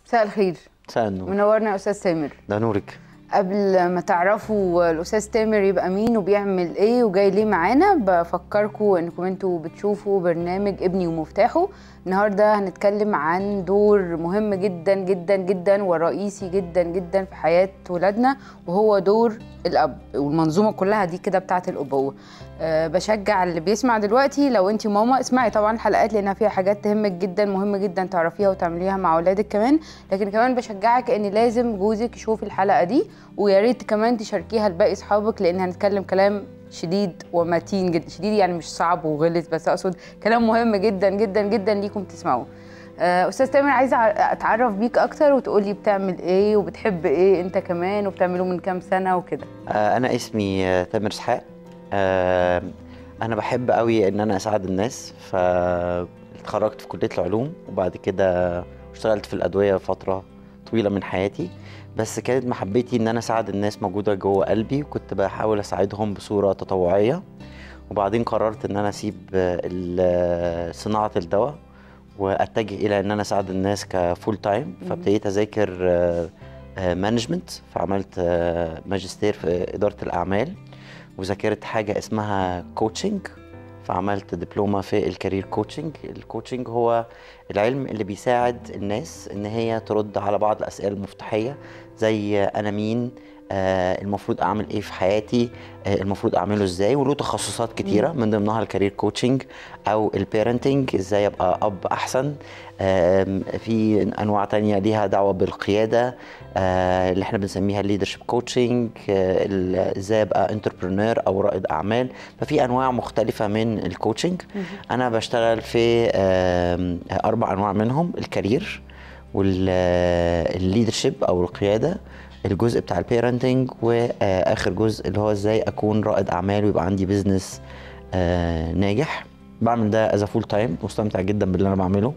مساء الخير. مساء النور. منورنا يا استاذ سامر. ده نورك. قبل ما تعرفوا الاستاذ تامر يبقى مين وبيعمل ايه وجاي ليه معانا، بفكركم انكم انتوا بتشوفوا برنامج ابني ومفتاحه. النهارده هنتكلم عن دور مهم جدا جدا جدا ورئيسي جدا جدا في حياه ولادنا، وهو دور الاب والمنظومه كلها دي كده بتاعه الابوه. بشجع اللي بيسمع دلوقتي، لو انت ماما اسمعي طبعا الحلقات لانها فيها حاجات تهمك جدا، مهم جدا تعرفيها وتعمليها مع اولادك كمان. لكن كمان بشجعك ان لازم جوزك يشوف الحلقه دي، ويا ريت كمان تشاركيها لباقي اصحابك، لان هنتكلم كلام شديد ومتين جدا. شديد يعني مش صعب وغلس، بس اقصد كلام مهم جدا جدا جدا ليكم تسمعوه. استاذ تامر، عايزه اتعرف بيك اكتر وتقولي بتعمل ايه وبتحب ايه انت كمان، وبتعمله من كام سنه وكده. انا اسمي تامر اسحاق. انا بحب قوي ان انا اساعد الناس، فاتخرجت في كليه العلوم وبعد كده اشتغلت في الادويه فتره طويله من حياتي، بس كانت محبتي ان انا اساعد الناس موجوده جوه قلبي، وكنت بحاول اساعدهم بصوره تطوعيه. وبعدين قررت ان انا اسيب صناعه الدواء واتجه الى ان انا اساعد الناس كفول تايم. فابتديت اذاكر مانجمنت، فعملت ماجستير في اداره الاعمال، وذاكرت حاجه اسمها كوتشنج، فعملت دبلومه في الكارير كوتشنج. الكوتشنج هو العلم اللي بيساعد الناس ان هي ترد على بعض الاسئله المفتاحيه، زي انا مين، المفروض اعمل ايه في حياتي، المفروض اعمله ازاي، وله تخصصات كتيره من ضمنها الكارير كوتشنج او البيرنتنج، ازاي ابقى اب احسن. في انواع تانية ليها دعوه بالقياده اللي احنا بنسميها الليدرشيب كوتشنج، ازاي ابقى انتربرنور او رائد اعمال. ففي انواع مختلفه من الكوتشنج. انا بشتغل في 4 انواع منهم: الكارير والليدرشيب او القياده، الجزء بتاع البيرنتنج، واخر جزء اللي هو ازاي اكون رائد اعمال ويبقى عندي بيزنس ناجح. بعمل ده از فول تايم، مستمتع جدا باللي انا بعمله،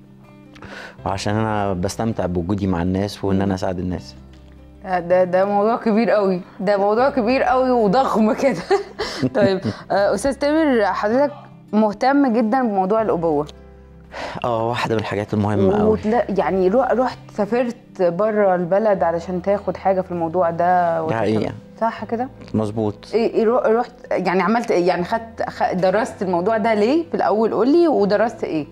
وعشان انا بستمتع بوجودي مع الناس وان انا اساعد الناس. ده موضوع كبير قوي، ده موضوع كبير قوي وضخم كده. طيب استاذ تامر، حضرتك مهتم جدا بموضوع الابوه. واحده من الحاجات المهمه قوي. يعني رحت سافرت بره البلد علشان تاخد حاجه في الموضوع ده. ده حقيقة، صح كده؟ مظبوط. رحت يعني عملت ايه؟ يعني درست الموضوع ده ليه في الاول؟ قولي ودرست ايه؟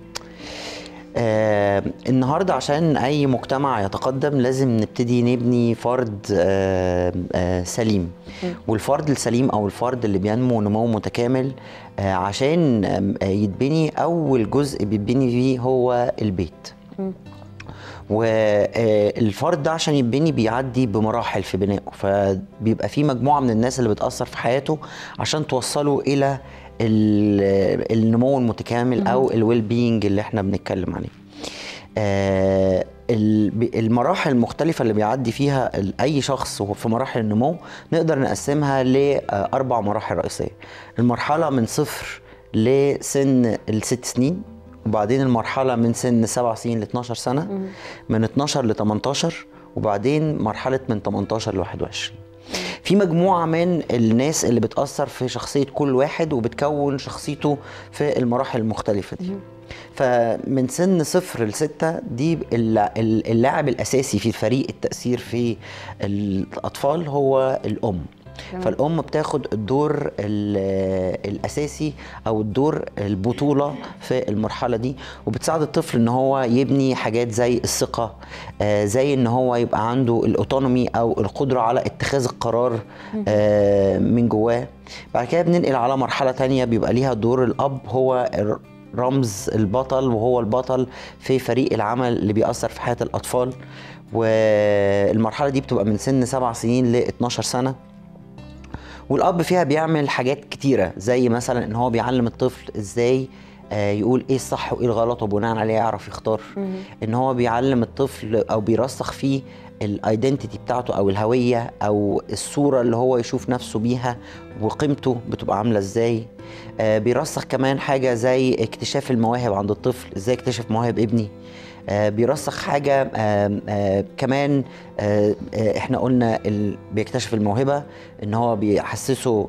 النهارده عشان اي مجتمع يتقدم لازم نبتدي نبني فرد سليم. والفرد السليم او الفرد اللي بينمو نمو متكامل، عشان يتبني اول جزء بيتبني فيه هو البيت. والفرد ده عشان يتبني بيعدي بمراحل في بنائه، فبيبقى في مجموعه من الناس اللي بتاثر في حياته عشان توصله الى النمو المتكامل او الويل بينج اللي احنا بنتكلم عليه. المراحل المختلفة اللي بيعدي فيها أي شخص في مراحل النمو نقدر نقسمها ل4 مراحل رئيسية. المرحلة من 0 لسن ال6 سنين، وبعدين المرحلة من سن 7 سنين ل 12 سنة، من 12 ل 18، وبعدين مرحلة من 18 ل 21. في مجموعة من الناس اللي بتأثر في شخصية كل واحد وبتكون شخصيته في المراحل المختلفة دي. فمن سن 0 ل6 دي اللاعب الأساسي في فريق التأثير في الأطفال هو الأم. فالأم بتاخد الدور الأساسي أو الدور البطولة في المرحلة دي، وبتساعد الطفل إن هو يبني حاجات زي الثقة، زي إن هو يبقى عنده الأوتونومي أو القدرة على اتخاذ القرار من جواه. بعد كده بننقل على مرحلة تانية بيبقى ليها دور الأب، هو رمز البطل وهو البطل في فريق العمل اللي بيأثر في حياة الأطفال. والمرحلة دي بتبقى من سن 7 سنين ل 12 سنة، والأب فيها بيعمل حاجات كتيرة، زي مثلا إن هو بيعلم الطفل إزاي يقول إيه الصح وإيه الغلط، وبناء عليه يعرف يختار. إن هو بيعلم الطفل أو بيرسخ فيه الايدنتيتي بتاعته أو الهوية أو الصورة اللي هو يشوف نفسه بيها وقيمته بتبقى عاملة إزاي. بيرسخ كمان حاجة زي اكتشاف المواهب عند الطفل، إزاي اكتشف مواهب ابني، بيرسخ حاجه كمان. احنا قلنا بيكتشف الموهبه، ان هو بيحسسه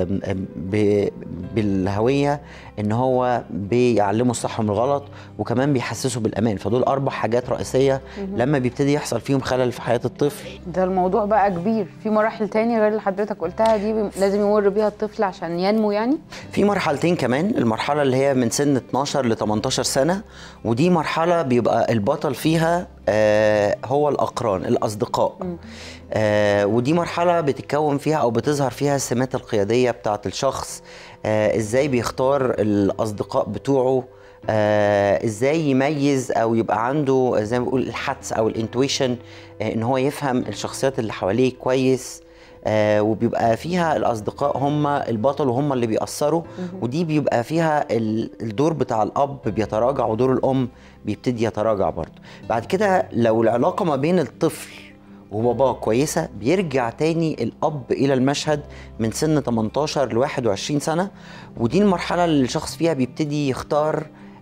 بالهويه، ان هو بيعلمه الصح من الغلط، وكمان بيحسسه بالامان. فدول 4 حاجات رئيسيه لما بيبتدي يحصل فيهم خلل في حياه الطفل. ده الموضوع بقى كبير، في مراحل تانية غير اللي حضرتك قلتها دي لازم يمر بيها الطفل عشان ينمو يعني؟ في مرحلتين كمان، المرحله اللي هي من سن 12 ل 18 سنه، ودي مرحله بيبقى البطل فيها هو الأقران، الأصدقاء. ودي مرحلة بتتكون فيها أو بتظهر فيها السمات القيادية بتاعة الشخص. إزاي بيختار الأصدقاء بتوعه، إزاي يميز أو يبقى عنده زي ما بيقول الحدس أو الانتويشن، إن هو يفهم الشخصيات اللي حواليه كويس. وبيبقى فيها الأصدقاء هم البطل وهم اللي بيأثروا، ودي بيبقى فيها الدور بتاع الأب بيتراجع ودور الأم بيبتدي يتراجع برضه. بعد كده لو العلاقة ما بين الطفل وباباه كويسة، بيرجع تاني الأب إلى المشهد من سن 18 ل 21 سنة، ودي المرحلة اللي الشخص فيها بيبتدي يختار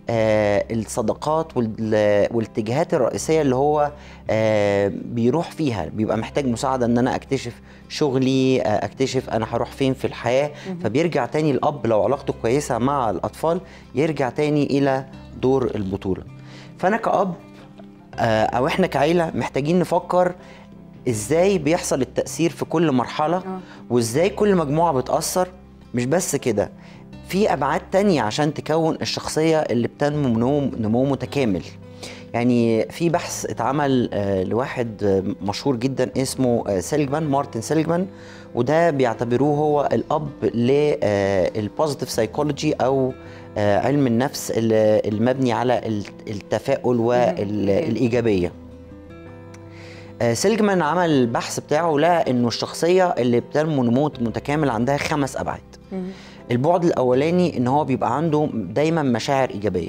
الصداقات والاتجاهات الرئيسية اللي هو بيروح فيها. بيبقى محتاج مساعدة ان انا اكتشف شغلي، اكتشف انا هروح فين في الحياة. فبيرجع تاني الاب لو علاقته كويسة مع الاطفال، يرجع تاني الى دور البطولة. فانا كأب او احنا كعيلة محتاجين نفكر ازاي بيحصل التأثير في كل مرحلة، وازاي كل مجموعة بتأثر. مش بس كده، في أبعاد تانية عشان تكون الشخصية اللي بتنمو نمو متكامل. يعني في بحث اتعمل لواحد مشهور جدا اسمه مارتن سيلجمان، وده بيعتبروه هو الأب للبوزيتيف سايكولوجي أو علم النفس المبني على التفاؤل والإيجابية. سيلجمان عمل البحث بتاعه، لقى إنه الشخصية اللي بتنمو نمو متكامل عندها 5 أبعاد. البعد الأولاني إن هو بيبقى عنده دايما مشاعر إيجابية،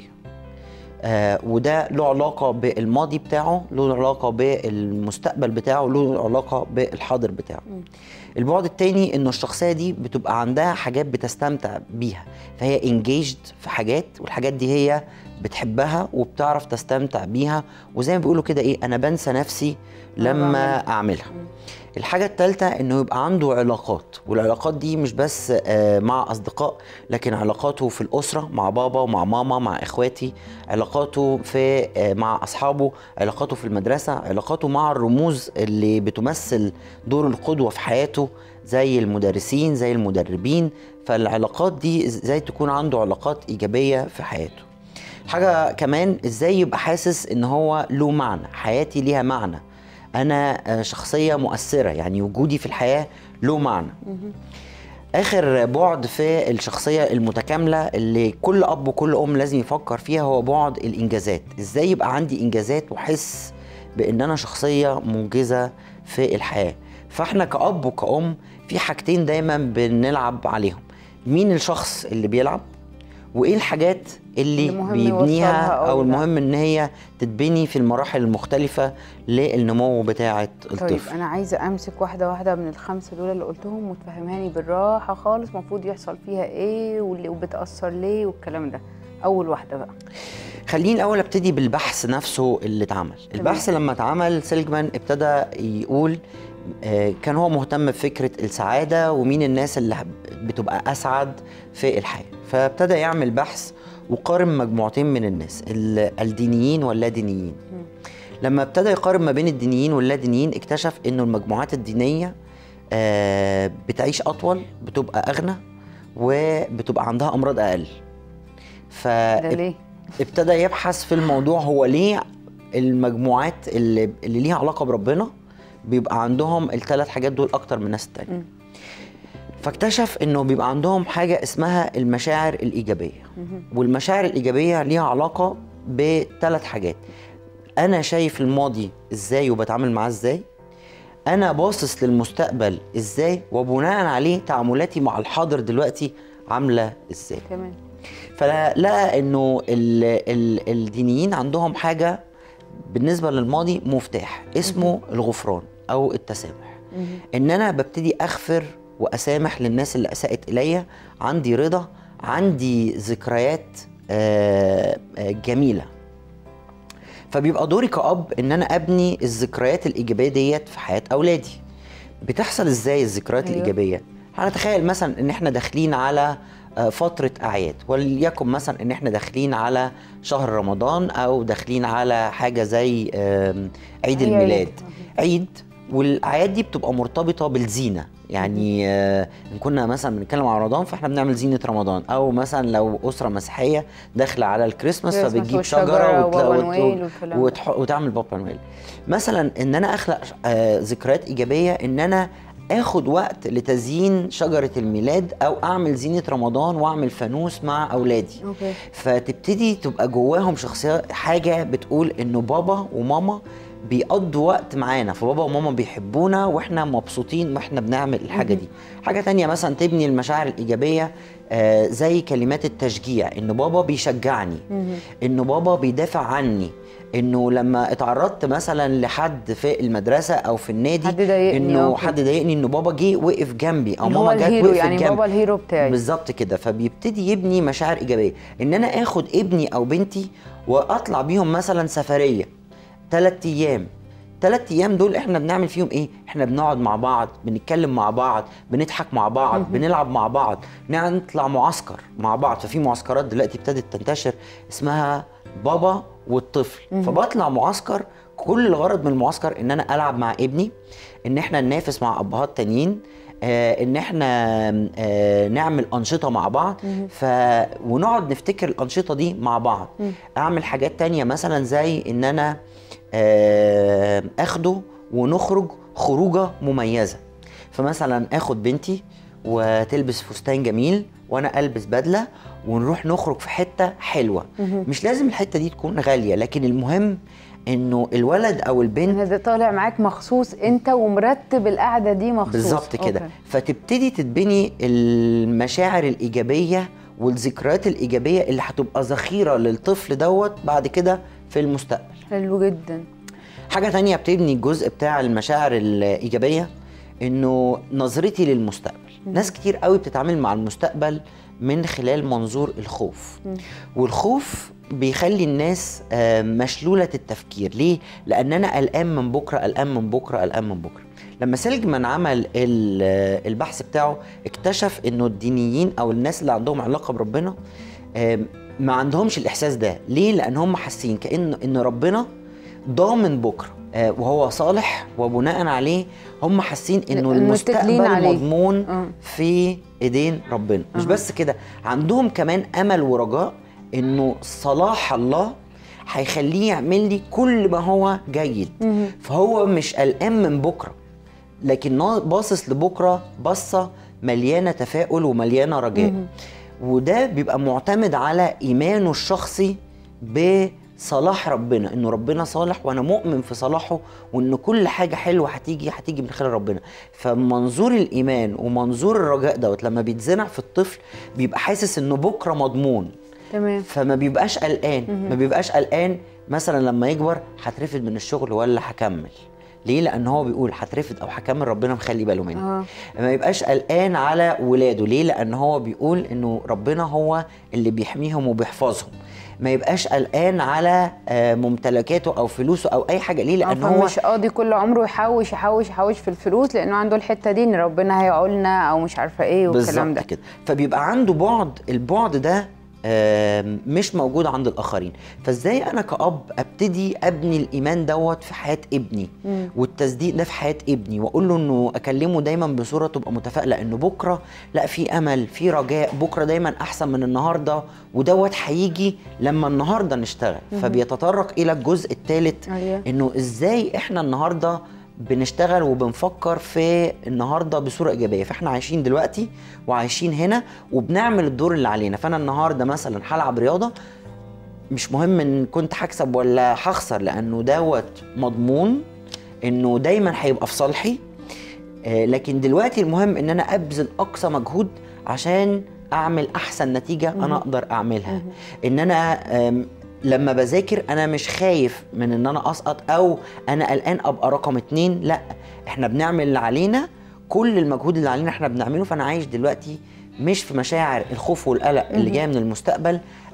وده له علاقة بالماضي بتاعه، له علاقة بالمستقبل بتاعه، له علاقة بالحاضر بتاعه. البعد التاني إنه الشخصية دي بتبقى عندها حاجات بتستمتع بيها، فهي engaged في حاجات، والحاجات دي هي بتحبها وبتعرف تستمتع بيها، وزي ما بيقولوا كده أنا بنسى نفسي لما أعملها. الحاجة الثالثة إنه يبقى عنده علاقات، والعلاقات دي مش بس مع أصدقاء، لكن علاقاته في الأسرة مع بابا ومع ماما، مع إخواتي، علاقاته مع أصحابه، علاقاته في المدرسة، علاقاته مع الرموز اللي بتمثل دور القدوة في حياته زي المدرسين زي المدربين. فالعلاقات دي إزاي تكون عنده علاقات إيجابية في حياته. حاجة كمان إزاي يبقى حاسس إن هو له معنى، حياتي ليها معنى، أنا شخصية مؤثرة، يعني وجودي في الحياة له معنى. آخر بعد في الشخصية المتكاملة اللي كل أب وكل أم لازم يفكر فيها هو بعد الإنجازات. إزاي يبقى عندي إنجازات وحس بأن أنا شخصية منجزة في الحياة. فإحنا كأب وكأم في حاجتين دايما بنلعب عليهم: مين الشخص اللي بيلعب، وايه الحاجات اللي بيبنيها او المهم ان هي تتبني في المراحل المختلفه للنمو بتاعه الطفل. طيب انا عايزه امسك واحده واحده من ال5 دول اللي قلتهم وتفهماني بالراحه خالص المفروض يحصل فيها ايه وبتاثر ليه والكلام ده. اول واحده بقى، خليني الاول ابتدي بالبحث نفسه اللي اتعمل. البحث لما اتعمل سيلجمان ابتدى يقول كان هو مهتم بفكره السعاده ومين الناس اللي بتبقى اسعد في الحياه. فابتدى يعمل بحث وقارن مجموعتين من الناس، الدينيين واللادينيين. لما ابتدى يقارن ما بين الدينيين واللادينيين، اكتشف انه المجموعات الدينيه بتعيش اطول، بتبقى اغنى، وبتبقى عندها امراض اقل. فابتدى يبحث في الموضوع، هو ليه المجموعات اللي ليها علاقه بربنا بيبقى عندهم ال3 حاجات دول اكتر من الناس التانية. فاكتشف انه بيبقى عندهم حاجه اسمها المشاعر الايجابيه. والمشاعر الايجابيه ليها علاقه ب3 حاجات: انا شايف الماضي ازاي وبتعامل معاه ازاي، انا باصص للمستقبل ازاي، وبناء عليه تعاملاتي مع الحاضر دلوقتي عامله ازاي. كمان فلقى انه الدينيين عندهم حاجه بالنسبه للماضي مفتاح اسمه الغفران او التسامح. ان انا ببتدي اغفر واسامح للناس اللي اساءت الي، عندي رضا، عندي ذكريات جميله. فبيبقى دوري كأب ان انا ابني الذكريات الايجابيه ديت في حياه اولادي. بتحصل ازاي الذكريات الايجابيه؟ هنتخيل مثلا ان احنا داخلين على فترة أعياد، وليكن مثلا إن إحنا داخلين على شهر رمضان أو داخلين على حاجة زي عيد الميلاد. عيد، والأعياد دي بتبقى مرتبطة بالزينة، يعني إن كنا مثلا بنتكلم على رمضان فإحنا بنعمل زينة رمضان، أو مثلا لو أسرة مسيحية داخلة على الكريسماس فبتجيب شجرة وتعمل بابا نويل. مثلا إن أنا أخلق ذكريات إيجابية، إن أنا اخد وقت لتزيين شجرة الميلاد او اعمل زينة رمضان واعمل فانوس مع اولادي. فتبتدي تبقى جواهم شخصية، حاجة بتقول انه بابا وماما بيقضوا وقت معانا، فبابا وماما بيحبونا واحنا مبسوطين واحنا بنعمل الحاجة دي. حاجة تانية مثلا تبني المشاعر الإيجابية زي كلمات التشجيع، انه بابا بيشجعني، انه بابا بيدافع عني، انه لما اتعرضت مثلا لحد في المدرسه او في النادي انه حد ضايقني، انه بابا جه وقف جنبي او ماما جت وقفت يعني جنبي. بابا الهيرو بتاعي بالظبط كده. فبيبتدي يبني مشاعر ايجابيه، ان انا اخد ابني او بنتي واطلع بيهم مثلا سفريه 3 ايام. 3 ايام دول احنا بنعمل فيهم ايه؟ احنا بنقعد مع بعض، بنتكلم مع بعض، بنضحك مع بعض، بنلعب مع بعض، نطلع معسكر مع بعض. ففي معسكرات دلوقتي ابتدت تنتشر اسمها بابا والطفل. فبطلع معسكر، كل الغرض من المعسكر ان انا العب مع ابني، ان احنا ننافس مع ابهات تانيين، ان احنا نعمل انشطه مع بعض، ونقعد نفتكر الانشطه دي مع بعض. اعمل حاجات تانية مثلا زي ان انا اخده ونخرج خروجه مميزه. فمثلا اخد بنتي وتلبس فستان جميل وانا البس بدله ونروح نخرج في حته حلوه. مش لازم الحته دي تكون غاليه، لكن المهم انه الولد او البنت ده طالع معاك مخصوص انت ومرتب القعده دي مخصوص. بالظبط كده. فتبتدي تتبني المشاعر الايجابيه والذكريات الايجابيه اللي هتبقى ذخيره للطفل دوت بعد كده في المستقبل. حلو جدا. حاجه تانية بتبني الجزء بتاع المشاعر الايجابيه، انه نظرتي للمستقبل. ناس كتير قوي بتتعامل مع المستقبل من خلال منظور الخوف. والخوف بيخلي الناس مشلولة التفكير. ليه؟ لأن أنا قلقان من بكرة، قلقان من بكرة، قلقان من بكرة. لما سيلجمان عمل البحث بتاعه اكتشف إنه الدينيين أو الناس اللي عندهم علاقة بربنا ما عندهمش الإحساس ده. ليه؟ لأن هم حاسين كأن ربنا ضامن بكرة وهو صالح، وبناء عليه هم حاسين انه المستقبل مضمون في ايدين ربنا. مش بس كده، عندهم كمان امل ورجاء انه صلاح الله هيخليه يعمل لي كل ما هو جيد. فهو مش قلقان من بكره، لكن باصص لبكره بصه مليانه تفاؤل ومليانه رجاء. وده بيبقى معتمد على ايمانه الشخصي بصلاح ربنا، انه ربنا صالح وانا مؤمن في صلاحه، وان كل حاجه حلوه هتيجي من خلال ربنا. فمنظور الايمان ومنظور الرجاء دوت لما بيتزرع في الطفل بيبقى حاسس انه بكره مضمون. تمام. فما بيبقاش قلقان، ما بيبقاش قلقان مثلا لما يكبر هترفد من الشغل ولا هكمل. ليه؟ لان هو بيقول هترفد او هكمل ربنا مخلي باله مني. ما يبقاش قلقان على ولاده. ليه؟ لان هو بيقول انه ربنا هو اللي بيحميهم وبيحفظهم. ما يبقاش قلقان على ممتلكاته او فلوسه او اي حاجه. ليه؟ لان هو مش قاضي كل عمره يحوش يحوش يحوش في الفلوس، لانه عنده الحته دي ان ربنا هيعولنا او مش عارفه ايه والكلام ده كده. فبيبقى عنده البعد ده مش موجود عند الاخرين. فازاي انا كأب ابتدي ابني الايمان دوت في حياه ابني والتصديق ده في حياه ابني، واقول له انه اكلمه دايما بصوره تبقى متفائله انه بكره لا، في امل، في رجاء، بكره دايما احسن من النهارده، ودوت هيجي لما النهارده نشتغل. فبيتطرق الى الجزء الثالث انه ازاي احنا النهارده بنشتغل وبنفكر في النهارده بصوره ايجابيه. فاحنا عايشين دلوقتي وعايشين هنا وبنعمل الدور اللي علينا. فانا النهارده مثلا هلعب رياضه، مش مهم ان كنت هكسب ولا هخسر، لانه دوت مضمون انه دايما هيبقى في صالحي. لكن دلوقتي المهم ان انا ابذل اقصى مجهود عشان اعمل احسن نتيجه انا اقدر اعملها. ان انا لما بذاكر انا مش خايف من ان انا اسقط او انا قلقان ابقى رقم 2، لا، احنا بنعمل اللي علينا، كل المجهود اللي علينا احنا بنعمله. فانا عايش دلوقتي مش في مشاعر الخوف والقلق اللي جايه من المستقبل،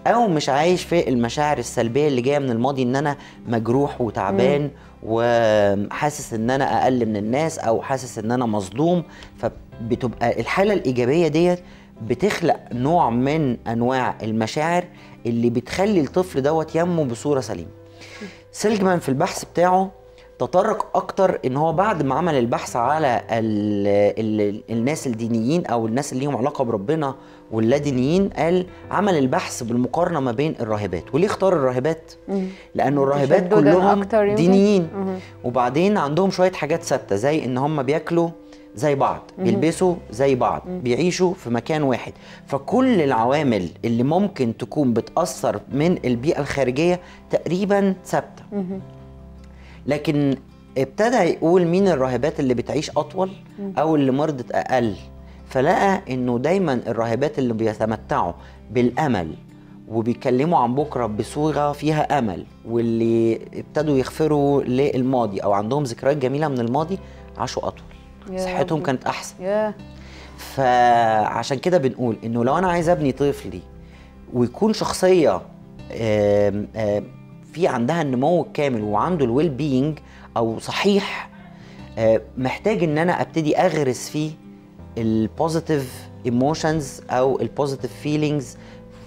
او مش عايش في المشاعر السلبيه اللي جايه من الماضي، ان انا مجروح وتعبان وحاسس ان انا اقل من الناس او حاسس ان انا مظلوم. فبتبقى الحاله الايجابيه ديت بتخلق نوع من انواع المشاعر اللي بتخلي الطفل دوت ينمو بصوره سليمه. سيلجمان في البحث بتاعه تطرق اكتر ان هو بعد ما عمل البحث على الناس الدينيين او الناس اللي ليهم علاقه بربنا واللادينيين، قال عمل البحث بالمقارنه ما بين الراهبات. وليه اختار الراهبات؟ لانه الراهبات كلهم دينيين، وبعدين عندهم شويه حاجات ثابته زي ان هم بياكلوا زي بعض، بيلبسوا زي بعض، بيعيشوا في مكان واحد. فكل العوامل اللي ممكن تكون بتأثر من البيئة الخارجية تقريبا ثابتة. لكن ابتدى يقول مين الراهبات اللي بتعيش أطول أو اللي مرضت أقل، فلقى إنه دايما الراهبات اللي بيتمتعوا بالأمل وبيتكلموا عن بكرة بصيغة فيها أمل، واللي ابتدوا يغفروا للماضي أو عندهم ذكريات جميلة من الماضي، عاشوا أطول، صحتهم كانت احسن. فعشان كده بنقول انه لو انا عايز ابني طفلي ويكون شخصيه في عندها النمو الكامل وعنده الويل بينج او صحيح، محتاج ان انا ابتدي اغرس فيه البوزيتيف ايموشنز او البوزيتيف فيلينجز،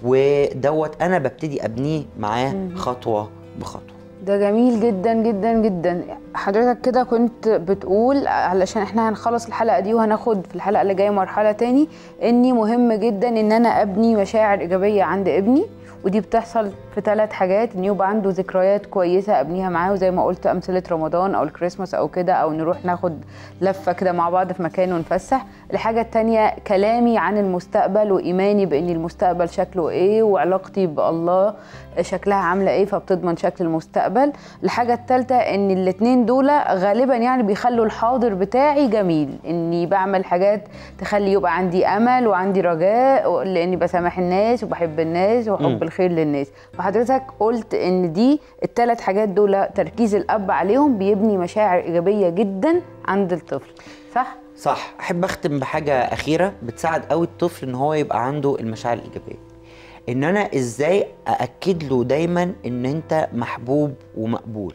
ودوت انا ببتدي ابنيه معاه خطوه بخطوه. ده جميل جدا جدا جدا. حضرتك كده كنت بتقول، علشان احنا هنخلص الحلقة دي وهناخد في الحلقة اللي جاية مرحلة تاني، اني مهم جدا ان انا ابني مشاعر ايجابية عند ابني، ودي بتحصل في 3 حاجات: ان يبقى عنده ذكريات كويسه ابنيها معاه، وزي ما قلت امثله رمضان او الكريسماس او كده، او نروح ناخد لفه كده مع بعض في مكان ونفسح. الحاجه الثانيه كلامي عن المستقبل وايماني بان المستقبل شكله ايه، وعلاقتي بالله شكلها عامله ايه، فبتضمن شكل المستقبل. الحاجه الثالثه ان الاثنين دول غالبا يعني بيخلوا الحاضر بتاعي جميل، اني بعمل حاجات تخلي يبقى عندي امل وعندي رجاء، لاني بسامح الناس وبحب الناس وحب الخير للناس. فحضرتك قلت ان دي ال3 حاجات دول تركيز الاب عليهم بيبني مشاعر ايجابيه جدا عند الطفل، صح؟ صح. احب اختم بحاجه اخيره بتساعد قوي الطفل ان هو يبقى عنده المشاعر الايجابيه، ان انا ازاي ااكد له دايما ان انت محبوب ومقبول.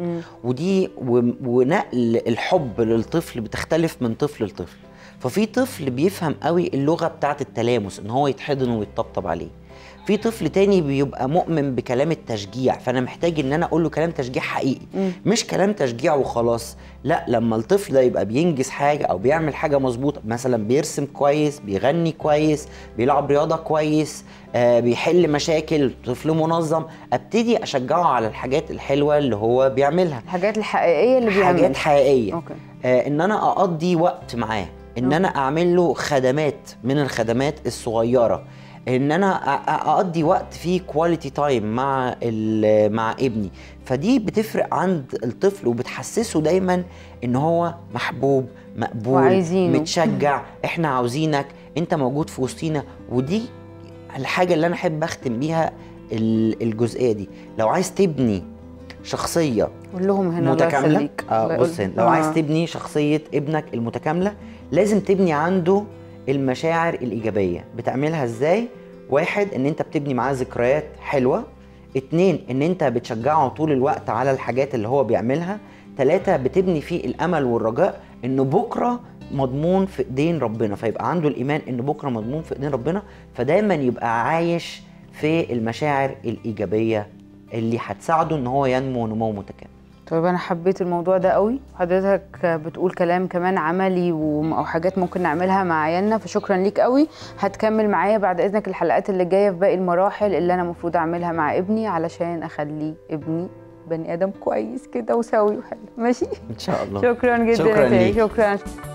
ودي ونقل الحب للطفل بتختلف من طفل لطفل. ففي طفل بيفهم قوي اللغه بتاعه التلامس، ان هو يتحضن ويتطبطب عليه. في طفل تاني بيبقى مؤمن بكلام التشجيع، فانا محتاج ان انا اقول له كلام تشجيع حقيقي، مش كلام تشجيع وخلاص. لا، لما الطفل ده يبقى بينجز حاجه او بيعمل حاجه مظبوطه، مثلا بيرسم كويس، بيغني كويس، بيلعب رياضه كويس، بيحل مشاكل، طفل منظم، ابتدي اشجعه على الحاجات الحلوه اللي هو بيعملها، الحاجات الحقيقيه اللي بيعملها، حاجات حقيقيه. أوكي. ان انا اقضي وقت معاه، ان انا اعمل له خدمات من الخدمات الصغيره، ان انا اقضي وقت فيه كواليتي تايم مع ابني. فدي بتفرق عند الطفل وبتحسسه دايما ان هو محبوب، مقبول، وعايزينه، متشجع، احنا عاوزينك، انت موجود في وسطينا. ودي الحاجه اللي انا احب اختم بيها الجزئيه دي. لو عايز تبني شخصيه قول لهم هنا متكامله، بص هنا، لو عايز تبني شخصيه ابنك المتكامله لازم تبني عنده المشاعر الإيجابية. بتعملها إزاي؟ 1، إن أنت بتبني معاه ذكريات حلوة. 2، إن أنت بتشجعه طول الوقت على الحاجات اللي هو بيعملها. 3، بتبني فيه الأمل والرجاء إنه بكرة مضمون في إيدين ربنا، فيبقى عنده الإيمان إن بكرة مضمون في إيدين ربنا، فدايما يبقى عايش في المشاعر الإيجابية اللي هتساعده إن هو ينمو نمو متكامل. طيب انا حبيت الموضوع ده قوي. حضرتك بتقول كلام كمان عملي او حاجات ممكن نعملها مع عيالنا، فشكرا ليك قوي. هتكمل معايا بعد اذنك الحلقات اللي جايه في باقي المراحل اللي انا المفروض اعملها مع ابني علشان اخليه ابني بني ادم كويس كده وسوي وحلو. ماشي ان شاء الله. شكرا جدا. شكرا ليك. شكرا.